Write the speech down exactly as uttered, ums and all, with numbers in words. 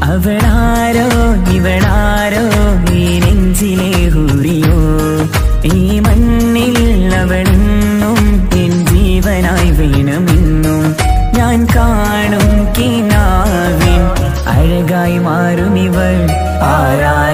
അവളാരോ ഇവളാരോ ഈ നെഞ്ചിലെ ഹൂറിയോ ഈ മണ്ണിൽ അവളെന്നും എൻ ജീവനായി വേണമെന്നും ഞാൻ കാണും കിനാവിൻ അഴകായി മാറും ഇവൾ ആരാ